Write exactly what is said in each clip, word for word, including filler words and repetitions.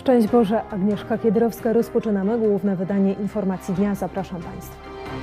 Szczęść Boże, Agnieszka Kiedrowska. Rozpoczynamy główne wydanie Informacji Dnia. Zapraszam Państwa.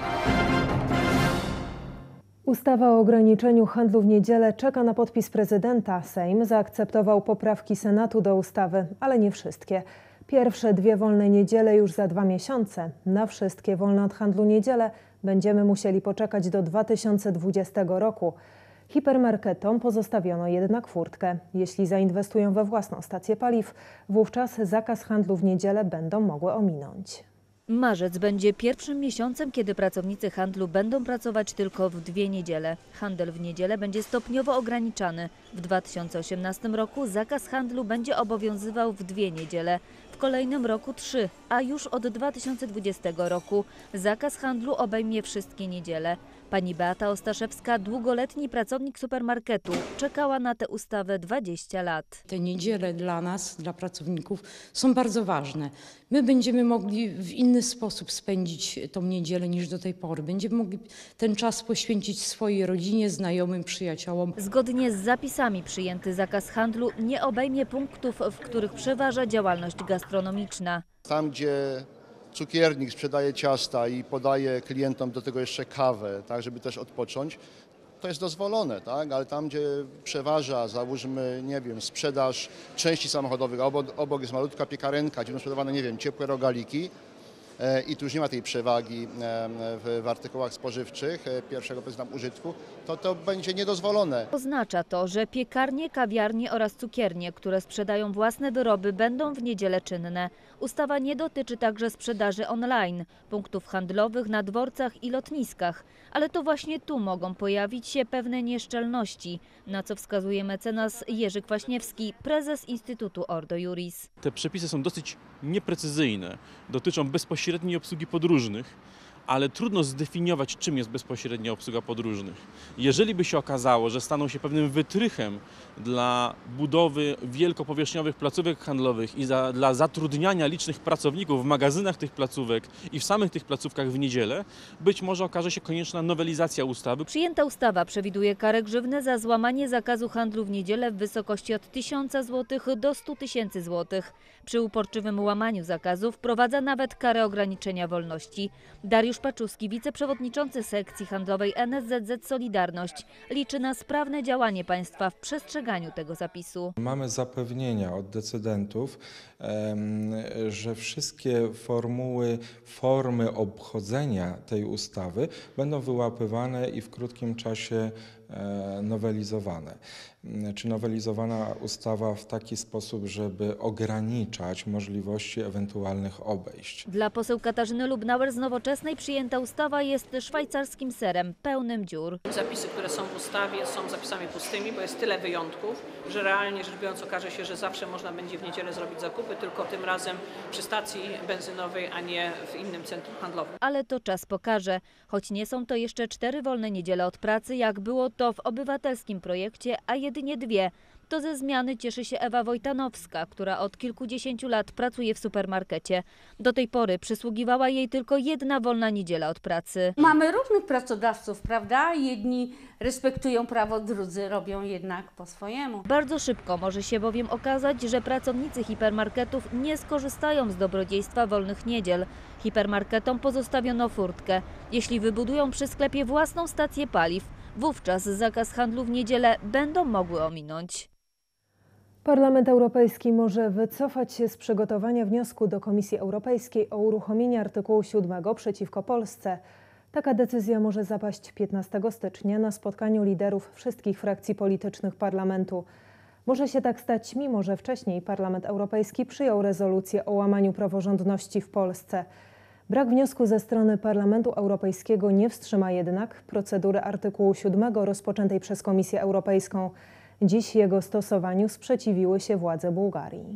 Ustawa o ograniczeniu handlu w niedzielę czeka na podpis prezydenta. Sejm zaakceptował poprawki Senatu do ustawy, ale nie wszystkie. Pierwsze dwie wolne niedziele już za dwa miesiące. Na wszystkie wolne od handlu niedziele będziemy musieli poczekać do dwa tysiące dwudziestego roku. Hipermarketom pozostawiono jednak furtkę. Jeśli zainwestują we własną stację paliw, wówczas zakaz handlu w niedzielę będą mogły ominąć. Marzec będzie pierwszym miesiącem, kiedy pracownicy handlu będą pracować tylko w dwie niedziele. Handel w niedzielę będzie stopniowo ograniczany. W dwa tysiące osiemnastym roku zakaz handlu będzie obowiązywał w dwie niedziele, w kolejnym roku trzy, a już od dwa tysiące dwudziestego roku zakaz handlu obejmie wszystkie niedziele. Pani Beata Ostaszewska, długoletni pracownik supermarketu, czekała na tę ustawę dwadzieścia lat. Te niedziele dla nas, dla pracowników są bardzo ważne. My będziemy mogli w inny sposób spędzić tą niedzielę niż do tej pory. Będziemy mogli ten czas poświęcić swojej rodzinie, znajomym, przyjaciołom. Zgodnie z zapisami przyjęty zakaz handlu nie obejmie punktów, w których przeważa działalność gastronomiczna. Tam, gdzie cukiernik sprzedaje ciasta i podaje klientom do tego jeszcze kawę, tak, żeby też odpocząć, to jest dozwolone, tak? Ale tam, gdzie przeważa, załóżmy, nie wiem, sprzedaż części samochodowych, a obok, obok jest malutka piekarenka, gdzie będą sprzedawane, nie wiem, ciepłe rogaliki e, i tu już nie ma tej przewagi e, w, w artykułach spożywczych e, pierwszego powiedzmy tam użytku, to to będzie niedozwolone. Oznacza to, że piekarnie, kawiarnie oraz cukiernie, które sprzedają własne wyroby, będą w niedzielę czynne. Ustawa nie dotyczy także sprzedaży online, punktów handlowych na dworcach i lotniskach, ale to właśnie tu mogą pojawić się pewne nieszczelności, na co wskazuje mecenas Jerzy Kwaśniewski, prezes Instytutu Ordo Iuris. Te przepisy są dosyć nieprecyzyjne, dotyczą bezpośredniej obsługi podróżnych, ale trudno zdefiniować, czym jest bezpośrednia obsługa podróżnych. Jeżeli by się okazało, że staną się pewnym wytrychem dla budowy wielkopowierzchniowych placówek handlowych i za, dla zatrudniania licznych pracowników w magazynach tych placówek i w samych tych placówkach w niedzielę, być może okaże się konieczna nowelizacja ustawy. Przyjęta ustawa przewiduje karę grzywny za złamanie zakazu handlu w niedzielę w wysokości od tysiąca złotych do stu tysięcy złotych. Przy uporczywym łamaniu zakazu wprowadza nawet karę ograniczenia wolności. Dariusz Paczuski, wiceprzewodniczący sekcji handlowej N S Z Z Solidarność, liczy na sprawne działanie państwa w przestrzeganiu tego zapisu. Mamy zapewnienia od decydentów, że wszystkie formuły, formy obchodzenia tej ustawy będą wyłapywane i w krótkim czasie nowelizowane. Czy nowelizowana ustawa w taki sposób, żeby ograniczać możliwości ewentualnych obejść. Dla poseł Katarzyny Lubnauer z Nowoczesnej przyjęta ustawa jest szwajcarskim serem, pełnym dziur. Zapisy, które są w ustawie, są zapisami pustymi, bo jest tyle wyjątków, że realnie rzecz biorąc okaże się, że zawsze można będzie w niedzielę zrobić zakupy, tylko tym razem przy stacji benzynowej, a nie w innym centrum handlowym. Ale to czas pokaże, choć nie są to jeszcze cztery wolne niedziele od pracy, jak było to w obywatelskim projekcie, a jedynie dwie. To ze zmiany cieszy się Ewa Wojtanowska, która od kilkudziesięciu lat pracuje w supermarkecie. Do tej pory przysługiwała jej tylko jedna wolna niedziela od pracy. Mamy różnych pracodawców, prawda? Jedni respektują prawo, drudzy robią jednak po swojemu. Bardzo szybko może się bowiem okazać, że pracownicy hipermarketów nie skorzystają z dobrodziejstwa wolnych niedziel. Hipermarketom pozostawiono furtkę. Jeśli wybudują przy sklepie własną stację paliw, wówczas zakaz handlu w niedzielę będą mogły ominąć. Parlament Europejski może wycofać się z przygotowania wniosku do Komisji Europejskiej o uruchomienie artykułu siódmego przeciwko Polsce. Taka decyzja może zapaść piętnastego stycznia na spotkaniu liderów wszystkich frakcji politycznych parlamentu. Może się tak stać, mimo że wcześniej Parlament Europejski przyjął rezolucję o łamaniu praworządności w Polsce. Brak wniosku ze strony Parlamentu Europejskiego nie wstrzyma jednak procedury artykułu siódmego rozpoczętej przez Komisję Europejską. Dziś jego stosowaniu sprzeciwiły się władze Bułgarii.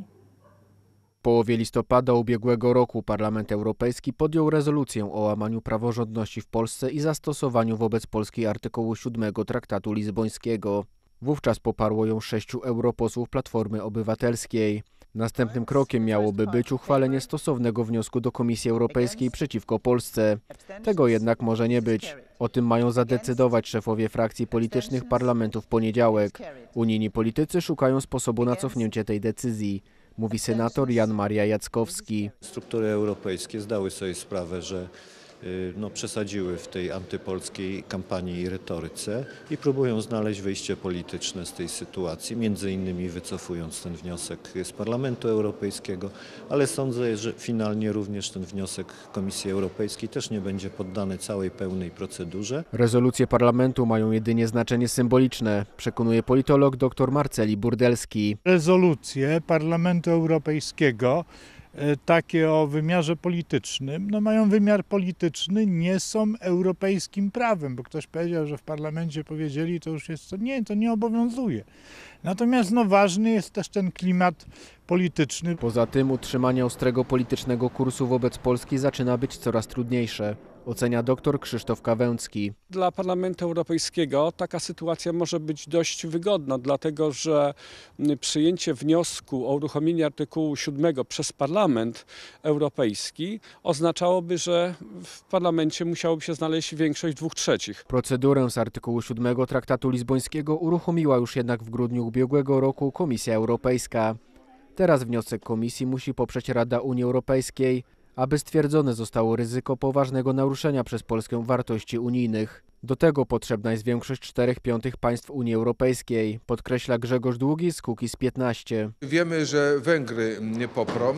W połowie listopada ubiegłego roku Parlament Europejski podjął rezolucję o łamaniu praworządności w Polsce i zastosowaniu wobec Polski artykułu siódmego Traktatu Lizbońskiego. Wówczas poparło ją sześciu europosłów Platformy Obywatelskiej. Następnym krokiem miałoby być uchwalenie stosownego wniosku do Komisji Europejskiej przeciwko Polsce. Tego jednak może nie być. O tym mają zadecydować szefowie frakcji politycznych parlamentu w poniedziałek. Unijni politycy szukają sposobu na cofnięcie tej decyzji. mówi senator Jan Maria Jackowski. Struktury europejskie zdały sobie sprawę, że no, przesadziły w tej antypolskiej kampanii i retoryce i próbują znaleźć wyjście polityczne z tej sytuacji, między innymi wycofując ten wniosek z Parlamentu Europejskiego, ale sądzę, że finalnie również ten wniosek Komisji Europejskiej też nie będzie poddany całej pełnej procedurze. Rezolucje parlamentu mają jedynie znaczenie symboliczne, przekonuje politolog dr Marceli Burdelski. Rezolucje Parlamentu Europejskiego takie o wymiarze politycznym, no mają wymiar polityczny, nie są europejskim prawem, bo ktoś powiedział, że w parlamencie powiedzieli, to już jest, to nie, to nie obowiązuje. Natomiast no ważny jest też ten klimat polityczny. Poza tym utrzymanie ostrego politycznego kursu wobec Polski zaczyna być coraz trudniejsze, ocenia dr Krzysztof Kawęcki. Dla Parlamentu Europejskiego taka sytuacja może być dość wygodna, dlatego że przyjęcie wniosku o uruchomienie artykułu siódmego przez Parlament Europejski oznaczałoby, że w parlamencie musiałoby się znaleźć większość dwóch trzecich. Procedurę z artykułu siódmego Traktatu Lizbońskiego uruchomiła już jednak w grudniu ubiegłego roku Komisja Europejska. Teraz wniosek Komisji musi poprzeć Rada Unii Europejskiej, aby stwierdzone zostało ryzyko poważnego naruszenia przez Polskę wartości unijnych. Do tego potrzebna jest większość czterech piątych państw Unii Europejskiej, podkreśla Grzegorz Długi z Kukiz piętnaście. Wiemy, że Węgry nie poprą.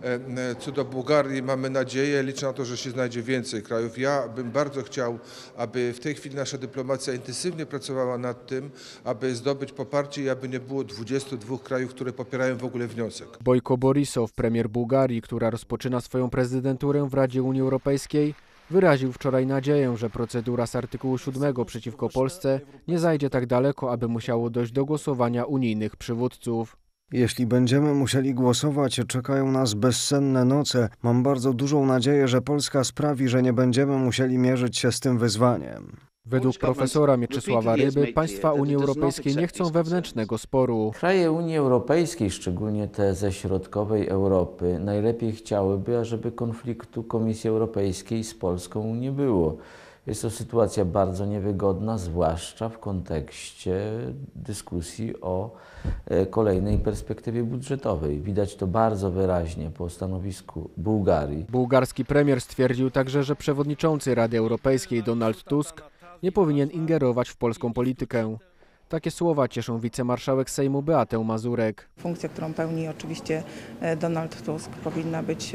Co do Bułgarii mamy nadzieję, liczę na to, że się znajdzie więcej krajów. Ja bym bardzo chciał, aby w tej chwili nasza dyplomacja intensywnie pracowała nad tym, aby zdobyć poparcie i aby nie było dwudziestu dwóch krajów, które popierają w ogóle wniosek. Bojko Borisow, premier Bułgarii, która rozpoczyna swoją prezydenturę w Radzie Unii Europejskiej, wyraził wczoraj nadzieję, że procedura z artykułu siódmego przeciwko Polsce nie zajdzie tak daleko, aby musiało dojść do głosowania unijnych przywódców. Jeśli będziemy musieli głosować, czekają nas bezsenne noce. Mam bardzo dużą nadzieję, że Polska sprawi, że nie będziemy musieli mierzyć się z tym wyzwaniem. Według profesora Mieczysława Ryby państwa Unii Europejskiej nie chcą wewnętrznego sporu. Kraje Unii Europejskiej, szczególnie te ze środkowej Europy, najlepiej chciałyby, ażeby konfliktu Komisji Europejskiej z Polską nie było. Jest to sytuacja bardzo niewygodna, zwłaszcza w kontekście dyskusji o kolejnej perspektywie budżetowej. Widać to bardzo wyraźnie po stanowisku Bułgarii. Bułgarski premier stwierdził także, że przewodniczący Rady Europejskiej Donald Tusk nie powinien ingerować w polską politykę. Takie słowa cieszą wicemarszałek Sejmu Beatę Mazurek. Funkcja, którą pełni oczywiście Donald Tusk, powinna być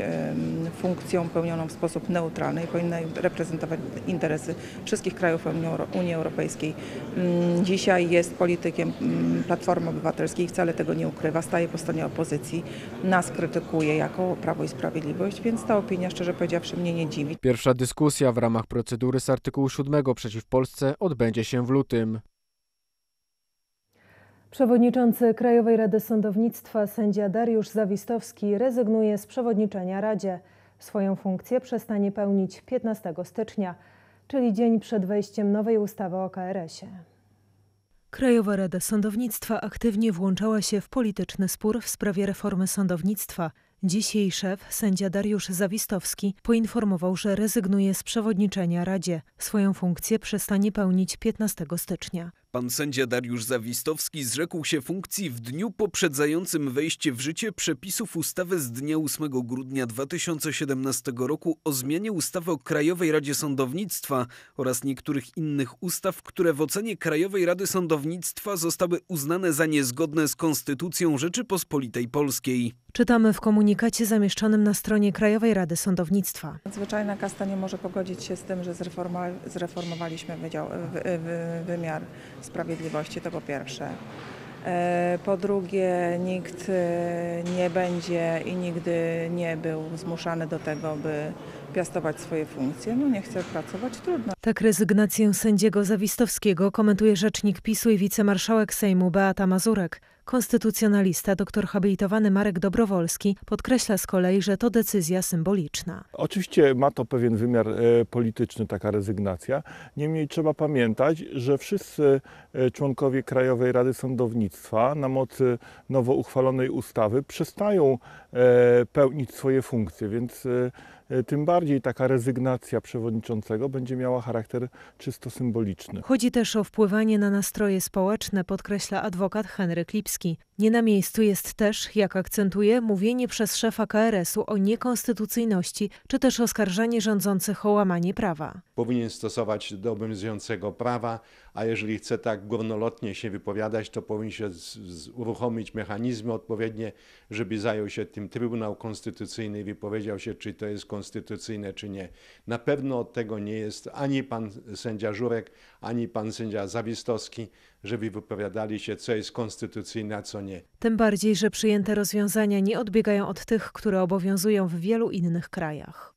funkcją pełnioną w sposób neutralny i powinna reprezentować interesy wszystkich krajów Unii Europejskiej. Dzisiaj jest politykiem Platformy Obywatelskiej, wcale tego nie ukrywa, staje po stronie opozycji, nas krytykuje jako Prawo i Sprawiedliwość, więc ta opinia, szczerze powiedziawszy, mnie nie dziwi. Pierwsza dyskusja w ramach procedury z artykułu siódmego przeciw Polsce odbędzie się w lutym. Przewodniczący Krajowej Rady Sądownictwa sędzia Dariusz Zawistowski rezygnuje z przewodniczenia Radzie. Swoją funkcję przestanie pełnić piętnastego stycznia, czyli dzień przed wejściem nowej ustawy o K R S ie. Krajowa Rada Sądownictwa aktywnie włączała się w polityczny spór w sprawie reformy sądownictwa. Dziś jej szef, sędzia Dariusz Zawistowski, poinformował, że rezygnuje z przewodniczenia Radzie. Swoją funkcję przestanie pełnić piętnastego stycznia. Pan sędzia Dariusz Zawistowski zrzekł się funkcji w dniu poprzedzającym wejście w życie przepisów ustawy z dnia ósmego grudnia dwa tysiące siedemnastego roku o zmianie ustawy o Krajowej Radzie Sądownictwa oraz niektórych innych ustaw, które w ocenie Krajowej Rady Sądownictwa zostały uznane za niezgodne z Konstytucją Rzeczypospolitej Polskiej. Czytamy w komunikacie zamieszczonym na stronie Krajowej Rady Sądownictwa. Zwyczajna kasta nie może pogodzić się z tym, że zreforma, zreformowaliśmy wydział, wy, wy, wymiar sprawiedliwości, to po pierwsze. Po drugie, nikt nie będzie i nigdy nie był zmuszany do tego, by piastować swoje funkcje. No nie chce pracować, trudno. Tak rezygnację sędziego Zawistowskiego komentuje rzecznik PiSu i wicemarszałek Sejmu Beata Mazurek. Konstytucjonalista, doktor habilitowany Marek Dobrowolski podkreśla z kolei, że to decyzja symboliczna. Oczywiście ma to pewien wymiar e, polityczny, taka rezygnacja. Niemniej trzeba pamiętać, że wszyscy członkowie Krajowej Rady Sądownictwa na mocy nowo uchwalonej ustawy przestają e, pełnić swoje funkcje, więc e, tym bardziej taka rezygnacja przewodniczącego będzie miała charakter czysto symboliczny. Chodzi też o wpływanie na nastroje społeczne, podkreśla adwokat Henryk Lipski. Nie na miejscu jest też, jak akcentuje, mówienie przez szefa K R S u o niekonstytucyjności, czy też oskarżanie rządzących o łamanie prawa. Powinien stosować do obowiązującego prawa, a jeżeli chce tak górnolotnie się wypowiadać, to powinien się z, z uruchomić mechanizmy odpowiednie, żeby zajął się tym Trybunał Konstytucyjny i wypowiedział się, czy to jest konstytucyjne, czy nie. Na pewno od tego nie jest ani pan sędzia Żurek, ani pan sędzia Zawistowski, żeby wypowiadali się, co jest konstytucyjne, a co nie. Tym bardziej, że przyjęte rozwiązania nie odbiegają od tych, które obowiązują w wielu innych krajach.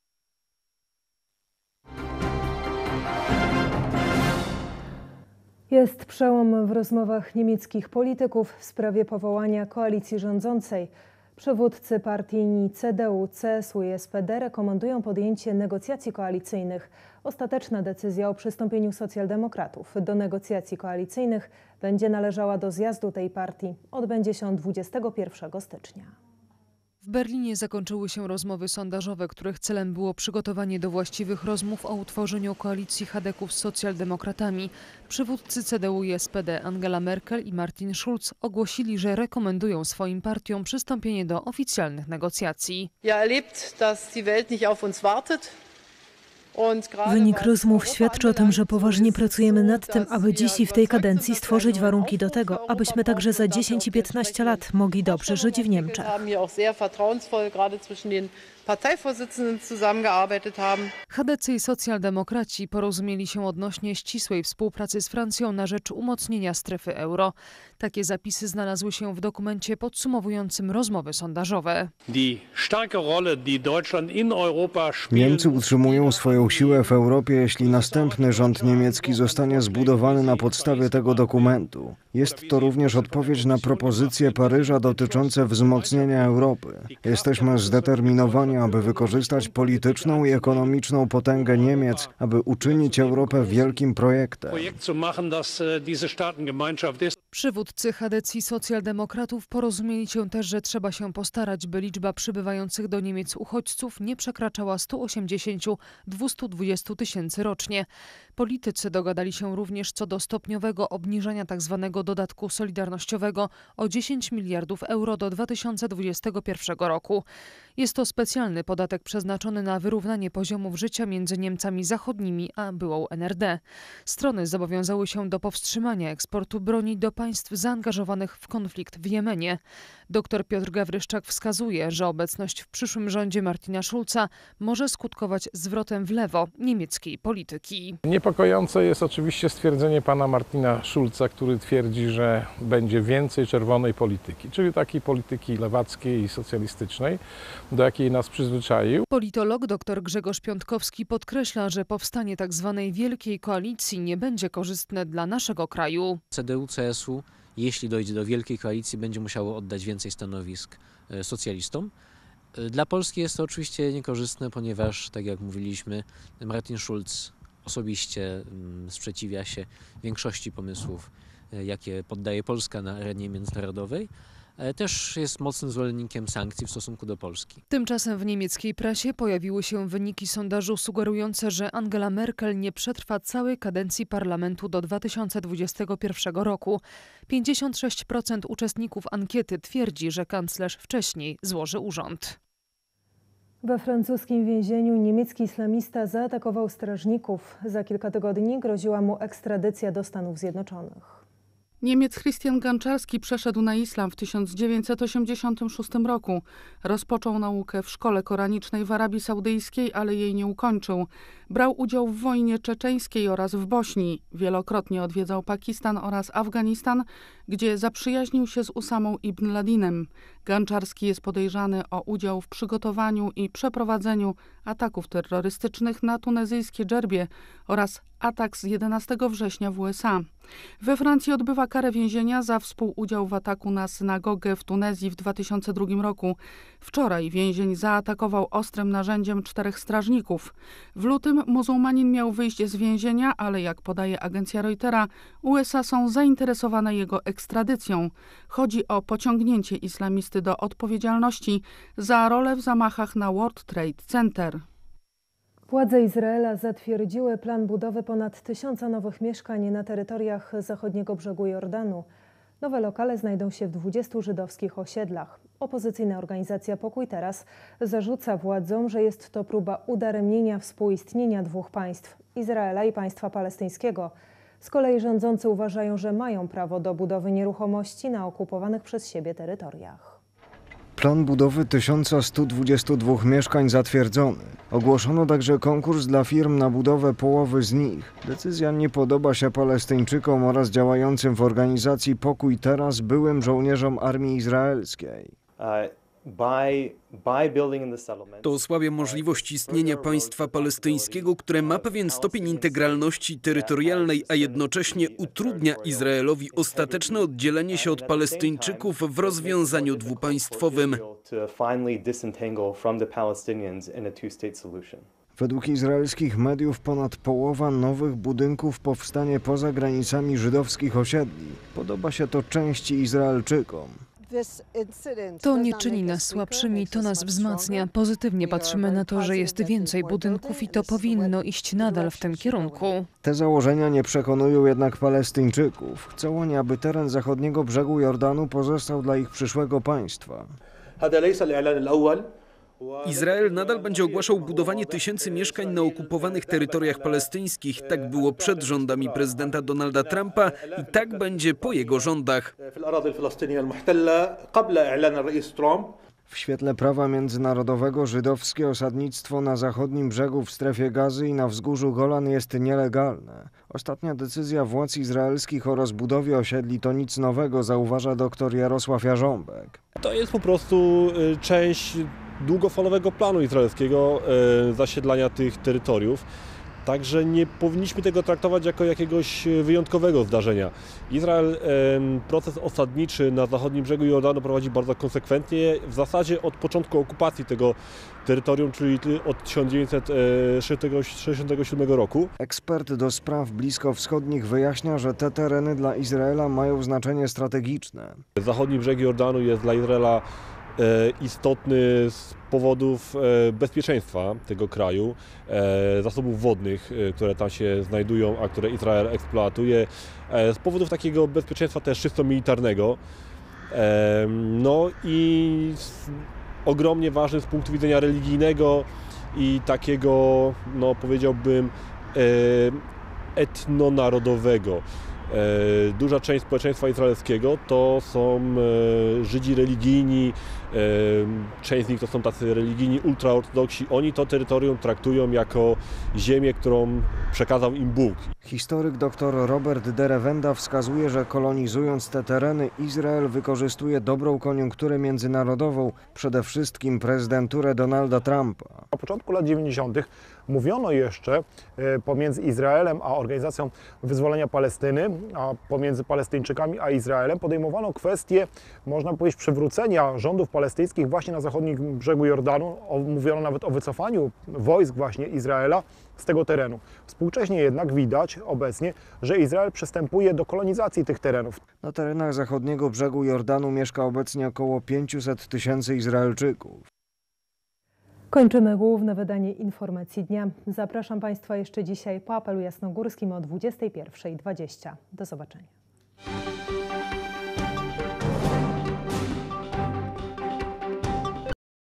Jest przełom w rozmowach niemieckich polityków w sprawie powołania koalicji rządzącej. Przywódcy partii C D U, C S U i S P D rekomendują podjęcie negocjacji koalicyjnych. Ostateczna decyzja o przystąpieniu socjaldemokratów do negocjacji koalicyjnych będzie należała do zjazdu tej partii. Odbędzie się on dwudziestego pierwszego stycznia. W Berlinie zakończyły się rozmowy sondażowe, których celem było przygotowanie do właściwych rozmów o utworzeniu koalicji chadeków z socjaldemokratami. Przywódcy C D U i S P D Angela Merkel i Martin Schulz ogłosili, że rekomendują swoim partiom przystąpienie do oficjalnych negocjacji. Ja erlebt, dass die Welt nicht auf uns wartet. Wynik rozmów świadczy o tym, że poważnie pracujemy nad tym, aby dziś i w tej kadencji stworzyć warunki do tego, abyśmy także za dziesięć i piętnaście lat mogli dobrze żyć w Niemczech. H D C i socjaldemokraci porozumieli się odnośnie ścisłej współpracy z Francją na rzecz umocnienia strefy euro. Takie zapisy znalazły się w dokumencie podsumowującym rozmowy sondażowe. Niemcy utrzymują swoją siłę w Europie, jeśli następny rząd niemiecki zostanie zbudowany na podstawie tego dokumentu. Jest to również odpowiedź na propozycje Paryża dotyczące wzmocnienia Europy. Jesteśmy zdeterminowani, aby wykorzystać polityczną i ekonomiczną potęgę Niemiec, aby uczynić Europę wielkim projektem. Przywódcy H D C i socjaldemokratów porozumieli się też, że trzeba się postarać, by liczba przybywających do Niemiec uchodźców nie przekraczała stu osiemdziesięciu do dwustu dwudziestu tysięcy rocznie. Politycy dogadali się również co do stopniowego obniżania tzw. dodatku solidarnościowego o dziesięć miliardów euro do dwa tysiące dwudziestego pierwszego roku. Jest to specjalny podatek przeznaczony na wyrównanie poziomów życia między Niemcami zachodnimi a byłą N R D. Strony zobowiązały się do powstrzymania eksportu broni do państw zaangażowanych w konflikt w Jemenie. Dr Piotr Gawryszczak wskazuje, że obecność w przyszłym rządzie Martina Schulza może skutkować zwrotem w lewo niemieckiej polityki. Niepokojące jest oczywiście stwierdzenie pana Martina Schulza, który twierdzi, że będzie więcej czerwonej polityki, czyli takiej polityki lewackiej i socjalistycznej, do jakiej nas przyzwyczaił. Politolog dr Grzegorz Piątkowski podkreśla, że powstanie tzw. wielkiej koalicji nie będzie korzystne dla naszego kraju. C D U, C S U, jeśli dojdzie do wielkiej koalicji, będzie musiało oddać więcej stanowisk socjalistom. Dla Polski jest to oczywiście niekorzystne, ponieważ, tak jak mówiliśmy, Martin Schulz osobiście sprzeciwia się większości pomysłów, jakie poddaje Polska na arenie międzynarodowej. Też jest mocnym zwolennikiem sankcji w stosunku do Polski. Tymczasem w niemieckiej prasie pojawiły się wyniki sondażu sugerujące, że Angela Merkel nie przetrwa całej kadencji parlamentu do dwa tysiące dwudziestego pierwszego roku. pięćdziesiąt sześć procent uczestników ankiety twierdzi, że kanclerz wcześniej złoży urząd. We francuskim więzieniu niemiecki islamista zaatakował strażników. Za kilka tygodni groziła mu ekstradycja do Stanów Zjednoczonych. Niemiec Christian Ganczarski przeszedł na islam w tysiąc dziewięćset osiemdziesiątym szóstym roku. Rozpoczął naukę w szkole koranicznej w Arabii Saudyjskiej, ale jej nie ukończył. Brał udział w wojnie czeczeńskiej oraz w Bośni. Wielokrotnie odwiedzał Pakistan oraz Afganistan, gdzie zaprzyjaźnił się z Usamą ibn Ladinem. Ganczarski jest podejrzany o udział w przygotowaniu i przeprowadzeniu ataków terrorystycznych na tunezyjskie Dżerbie oraz atak z jedenastego września w U S A. We Francji odbywa karę więzienia za współudział w ataku na synagogę w Tunezji w dwa tysiące drugim roku. Wczoraj więzień zaatakował ostrym narzędziem czterech strażników. W lutym muzułmanin miał wyjść z więzienia, ale jak podaje agencja Reutera, U S A są zainteresowane jego ekstradycją. Chodzi o pociągnięcie islamistycznego Egipty do odpowiedzialności za rolę w zamachach na World Trade Center. Władze Izraela zatwierdziły plan budowy ponad tysiąca nowych mieszkań na terytoriach zachodniego brzegu Jordanu. Nowe lokale znajdą się w dwudziestu żydowskich osiedlach. Opozycyjna organizacja Pokój Teraz zarzuca władzom, że jest to próba udaremnienia współistnienia dwóch państw, Izraela i państwa palestyńskiego. Z kolei rządzący uważają, że mają prawo do budowy nieruchomości na okupowanych przez siebie terytoriach. Plan budowy tysiąca stu dwudziestu dwóch mieszkań zatwierdzony. Ogłoszono także konkurs dla firm na budowę połowy z nich. Decyzja nie podoba się Palestyńczykom oraz działającym w organizacji Pokój Teraz byłym żołnierzom armii izraelskiej. To osłabia możliwość istnienia państwa palestyńskiego, które ma pewien stopień integralności terytorialnej, a jednocześnie utrudnia Izraelowi ostateczne oddzielenie się od Palestyńczyków w rozwiązaniu dwupaństwowym. Według izraelskich mediów ponad połowa nowych budynków powstanie poza granicami żydowskich osiedli. Podoba się to części Izraelczykom. To nie czyni nas słabszymi, to nas wzmacnia. Pozytywnie patrzymy na to, że jest więcej budynków i to powinno iść nadal w tym kierunku. Te założenia nie przekonują jednak Palestyńczyków. Chcą oni, aby teren zachodniego brzegu Jordanu pozostał dla ich przyszłego państwa. Izrael nadal będzie ogłaszał budowanie tysięcy mieszkań na okupowanych terytoriach palestyńskich. Tak było przed rządami prezydenta Donalda Trumpa i tak będzie po jego rządach. W świetle prawa międzynarodowego żydowskie osadnictwo na zachodnim brzegu w strefie Gazy i na wzgórzu Golan jest nielegalne. Ostatnia decyzja władz izraelskich o rozbudowie osiedli to nic nowego, zauważa dr Jarosław Jarząbek. To jest po prostu część długofalowego planu izraelskiego e, zasiedlania tych terytoriów. Także nie powinniśmy tego traktować jako jakiegoś wyjątkowego zdarzenia. Izrael e, proces osadniczy na zachodnim brzegu Jordanu prowadzi bardzo konsekwentnie, w zasadzie od początku okupacji tego terytorium, czyli od tysiąc dziewięćset sześćdziesiątego siódmego roku. Ekspert do spraw bliskowschodnich wyjaśnia, że te tereny dla Izraela mają znaczenie strategiczne. Zachodni brzeg Jordanu jest dla Izraela istotny z powodów bezpieczeństwa tego kraju, zasobów wodnych, które tam się znajdują, a które Izrael eksploatuje, z powodów takiego bezpieczeństwa też czysto militarnego. No i ogromnie ważny z punktu widzenia religijnego i takiego, no powiedziałbym, etnonarodowego. Duża część społeczeństwa izraelskiego to są Żydzi religijni, część z nich to są tacy religijni ultraortodoksi. Oni to terytorium traktują jako ziemię, którą przekazał im Bóg. Historyk dr Robert Derewenda wskazuje, że kolonizując te tereny, Izrael wykorzystuje dobrą koniunkturę międzynarodową, przede wszystkim prezydenturę Donalda Trumpa. Na początku lat dziewięćdziesiątych mówiono jeszcze pomiędzy Izraelem a Organizacją Wyzwolenia Palestyny, a pomiędzy Palestyńczykami a Izraelem podejmowano kwestię, można powiedzieć, przywrócenia rządów palestyńskich właśnie na zachodnim brzegu Jordanu. Mówiono nawet o wycofaniu wojsk właśnie Izraela z tego terenu. Współcześnie jednak widać obecnie, że Izrael przystępuje do kolonizacji tych terenów. Na terenach zachodniego brzegu Jordanu mieszka obecnie około pięciuset tysięcy Izraelczyków. Kończymy główne wydanie Informacji Dnia. Zapraszam Państwa jeszcze dzisiaj po apelu jasnogórskim o dwudziestej pierwszej dwadzieścia. Do zobaczenia.